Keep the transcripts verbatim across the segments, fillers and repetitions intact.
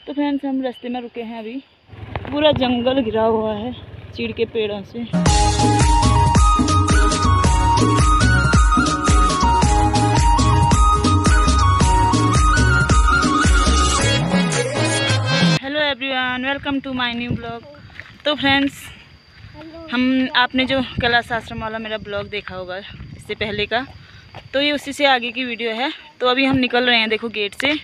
तो फ्रेंड्स हम रास्ते में रुके हैं। अभी पूरा जंगल घिरा हुआ है चीड़ के पेड़ों से। Hello everyone, welcome to my new blog. तो फ्रेंड्स हम आपने जो कैलाश आश्रम वाला मेरा ब्लॉग देखा होगा इससे पहले का, तो ये उसी से आगे की वीडियो है। तो अभी हम निकल रहे हैं, देखो गेट से।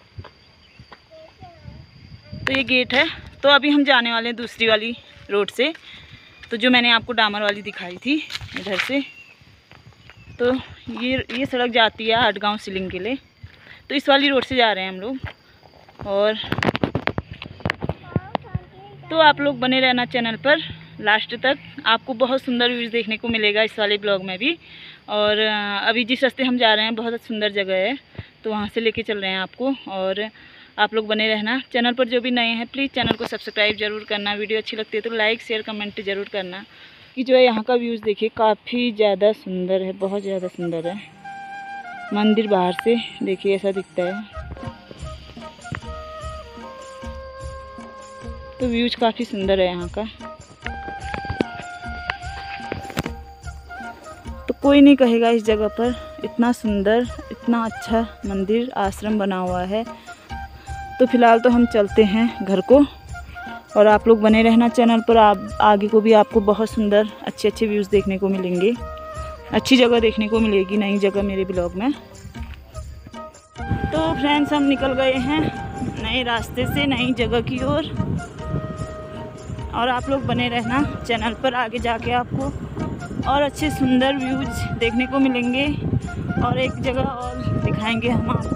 तो ये गेट है। तो अभी हम जाने वाले हैं दूसरी वाली रोड से, तो जो मैंने आपको डामर वाली दिखाई थी इधर से। तो ये ये सड़क जाती है हटगांव सिलिंग के लिए। तो इस वाली रोड से जा रहे हैं हम लोग। और तो आप लोग बने रहना चैनल पर लास्ट तक, आपको बहुत सुंदर व्यूज़ देखने को मिलेगा इस वाले ब्लॉग में भी। और अभी जिस रास्ते हम जा रहे हैं बहुत सुंदर जगह है, तो वहाँ से लेके चल रहे हैं आपको। और आप लोग बने रहना चैनल पर। जो भी नए हैं प्लीज़ चैनल को सब्सक्राइब जरूर करना। वीडियो अच्छी लगती है तो लाइक शेयर कमेंट ज़रूर करना। कि जो है यहाँ का व्यूज़ देखिए, काफ़ी ज़्यादा सुंदर है, बहुत ज़्यादा सुंदर है। मंदिर बाहर से देखिए ऐसा दिखता है। तो व्यूज़ काफ़ी सुंदर है यहाँ का। तो कोई नहीं कहेगा इस जगह पर इतना सुंदर, इतना अच्छा मंदिर आश्रम बना हुआ है। तो फिलहाल तो हम चलते हैं घर को। और आप लोग बने रहना चैनल पर। आप आगे को भी आपको बहुत सुंदर अच्छे अच्छे व्यूज़ देखने को मिलेंगे, अच्छी जगह देखने को मिलेगी, नई जगह मेरे ब्लॉग में। तो फ्रेंड्स हम निकल गए हैं नए रास्ते से, नई जगह की ओर। और, और आप लोग बने रहना चैनल पर। आगे जाके आपको और अच्छे सुंदर व्यूज़ देखने को मिलेंगे और एक जगह और दिखाएंगे हम आपको।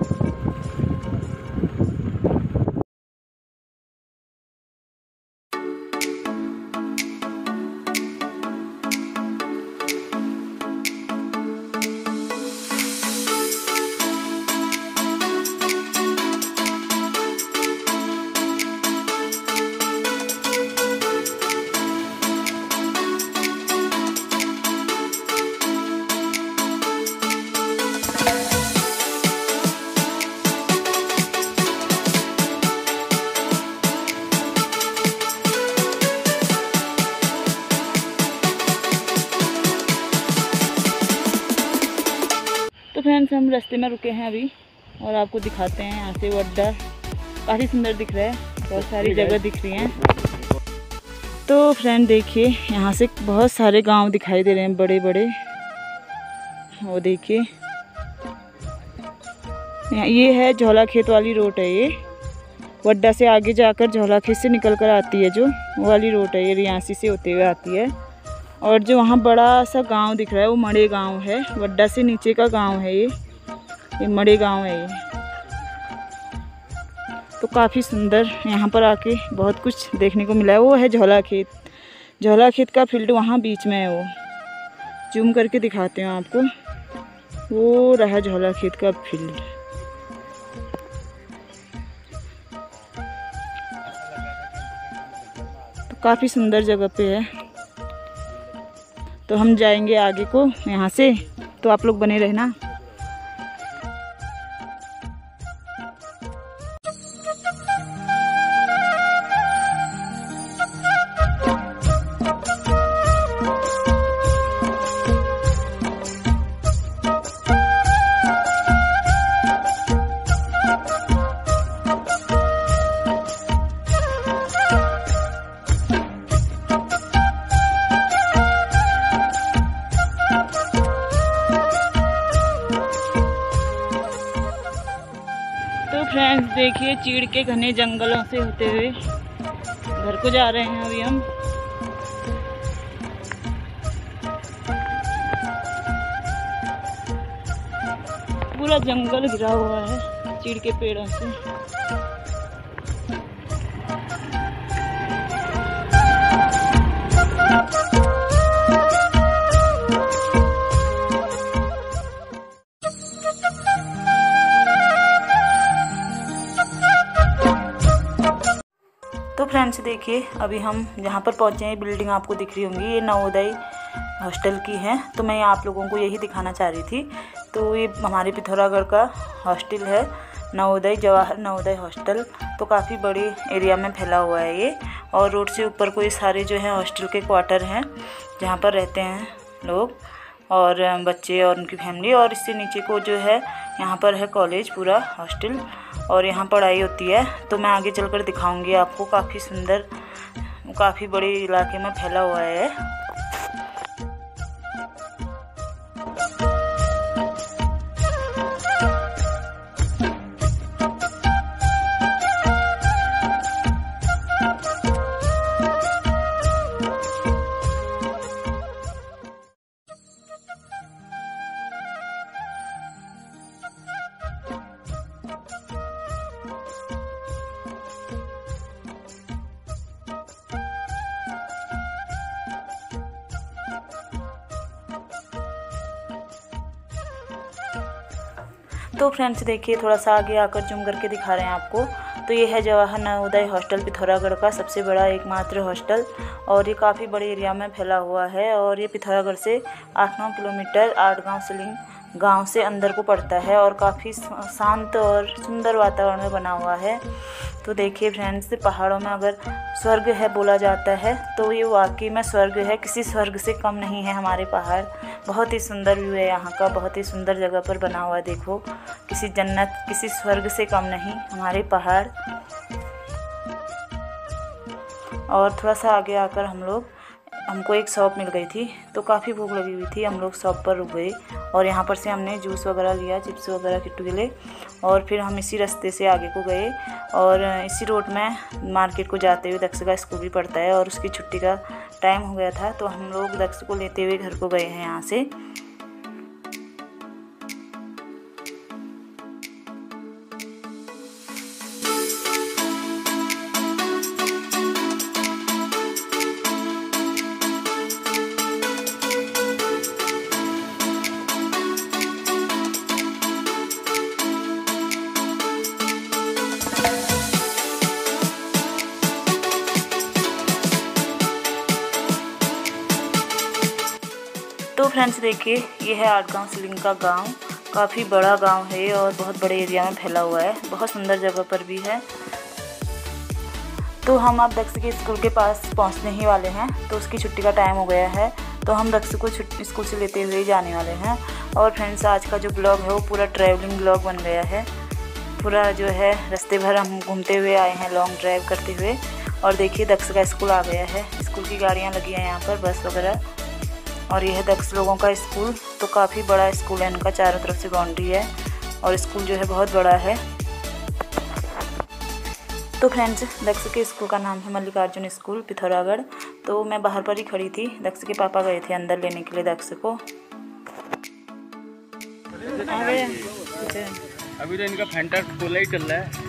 तो फ्रेंड्स हम रास्ते में रुके हैं अभी और आपको दिखाते हैं। यहाँ से वो अड्डा काफ़ी सुंदर दिख रहा है, बहुत सारी जगह दिख रही हैं। तो फ्रेंड देखिए यहाँ से बहुत सारे गांव दिखाई दे रहे हैं, बड़े बड़े। वो देखिए ये है झोला खेत वाली रोड है। ये वड्डा से आगे जाकर झोला खेत से निकल कर आती है, जो वो वाली रोड है। ये रियासी से होते हुए आती है। और जो वहाँ बड़ा सा गांव दिख रहा है वो मड़े गांव है। वड्डा से नीचे का गांव है ये ये मड़े गांव है ये। तो काफ़ी सुंदर यहाँ पर आके बहुत कुछ देखने को मिला है। वो है झोला खेत। झोला खेत का फील्ड वहाँ बीच में है। वो जूम करके दिखाते हैं आपको। वो रहा झोला खेत का फील्ड। तो काफ़ी सुंदर जगह पे है। तो हम जाएंगे आगे को यहाँ से, तो आप लोग बने रहना। फ्रेंड्स देखिए चीड़ के घने जंगलों से होते हुए घर को जा रहे हैं अभी हम। पूरा जंगल घिरा हुआ है चीड़ के पेड़ों से। तो फ्रेंड्स देखिए अभी हम जहाँ पर पहुँचे हैं, बिल्डिंग आपको दिख रही होंगी, ये नवोदय हॉस्टल की है। तो मैं आप लोगों को यही दिखाना चाह रही थी। तो ये हमारे पिथौरागढ़ का हॉस्टल है। नवोदय जवाहर नवोदय हॉस्टल। तो काफ़ी बड़ी एरिया में फैला हुआ है ये, और रोड से ऊपर को ये सारे जो है हॉस्टल के क्वार्टर हैं जहाँ पर रहते हैं लोग और बच्चे और उनकी फैमिली। और इससे नीचे को जो है यहाँ पर है कॉलेज, पूरा हॉस्टल, और यहाँ पढ़ाई होती है। तो मैं आगे चलकर दिखाऊंगी आपको। काफ़ी सुंदर, काफ़ी बड़े इलाके में फैला हुआ है। तो फ्रेंड्स देखिए, थोड़ा सा आगे आकर जूम करके दिखा रहे हैं आपको। तो ये है जवाहर नवोदय हॉस्टल, पिथौरागढ़ का सबसे बड़ा एकमात्र हॉस्टल, और ये काफ़ी बड़े एरिया में फैला हुआ है। और ये पिथौरागढ़ से आठ नौ किलोमीटर आठगांव सिलिंग गांव से अंदर को पड़ता है, और काफ़ी शांत और सुंदर वातावरण में बना हुआ है। तो देखिए फ्रेंड्स, पहाड़ों में अगर स्वर्ग है बोला जाता है तो ये वाकई में स्वर्ग है। किसी स्वर्ग से कम नहीं है हमारे पहाड़। बहुत ही सुंदर व्यू है यहाँ का, बहुत ही सुंदर जगह पर बना हुआ है। देखो, किसी जन्नत, किसी स्वर्ग से कम नहीं हमारे पहाड़। और थोड़ा सा आगे आकर हम लोग हमको एक शॉप मिल गई थी, तो काफ़ी भूख लगी हुई थी। हम लोग शॉप पर रुक गए और यहाँ पर से हमने जूस वगैरह लिया, चिप्स वगैरह चुटकुले, और फिर हम इसी रास्ते से आगे को गए। और इसी रोड में मार्केट को जाते हुए दक्ष का स्कूल भी पड़ता है, और उसकी छुट्टी का टाइम हो गया था, तो हम लोग दक्ष को लेते हुए घर को गए हैं यहाँ से। तो फ्रेंड्स देखिए, ये है आठगांव सिलिंग का गांव। काफ़ी बड़ा गांव है और बहुत बड़े एरिया में फैला हुआ है, बहुत सुंदर जगह पर भी है। तो हम अब दक्ष के स्कूल के पास पहुंचने ही वाले हैं, तो उसकी छुट्टी का टाइम हो गया है, तो हम दक्ष को छुट्टी स्कूल से लेते हुए जाने वाले हैं। और फ्रेंड्स, आज का जो ब्लॉग है वो पूरा ट्रैवलिंग ब्लॉग बन गया है। पूरा जो है रास्ते भर हम घूमते हुए आए हैं, लॉन्ग ड्राइव करते हुए। और देखिए, दक्ष का स्कूल आ गया है। स्कूल की गाड़ियाँ लगी हैं यहाँ पर, बस वगैरह। और यह है दक्ष लोगों का स्कूल। तो काफ़ी बड़ा स्कूल है इनका, चारों तरफ से बाउंड्री है, और स्कूल जो है बहुत बड़ा है। तो फ्रेंड्स, दक्ष के स्कूल का नाम है मल्लिकार्जुन स्कूल, पिथौरागढ़। तो मैं बाहर पर ही खड़ी थी, दक्ष के पापा गए थे अंदर लेने के लिए दक्ष को। अभी तो इनका फैंटा कोला ही चल रहा है।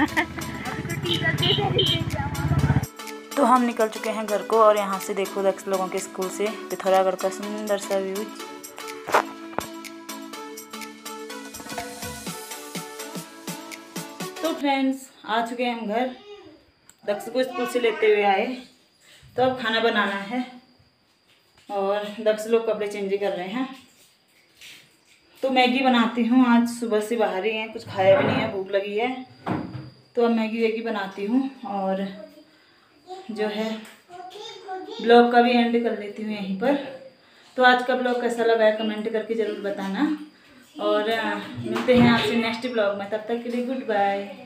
तो हम निकल चुके हैं घर को, और यहाँ से देखो दक्ष लोगों के स्कूल से पिथौरागढ़ का सुंदर सा व्यू। तो फ्रेंड्स, आ चुके हैं हम घर। दक्ष को स्कूल से लेते हुए आए, तो अब खाना बनाना है, और दक्ष लोग कपड़े चेंज कर रहे हैं। तो मैगी बनाती हूँ, आज सुबह से बाहर ही हैं, कुछ खाया भी नहीं है, भूख लगी है। तो अब मैगी वैगी बनाती हूँ, और जो है ब्लॉग का भी एंड कर लेती हूँ यहीं पर। तो आज का ब्लॉग कैसा लगा है कमेंट करके ज़रूर बताना, और मिलते हैं आपसे नेक्स्ट ब्लॉग में। तब तक के लिए गुड बाय।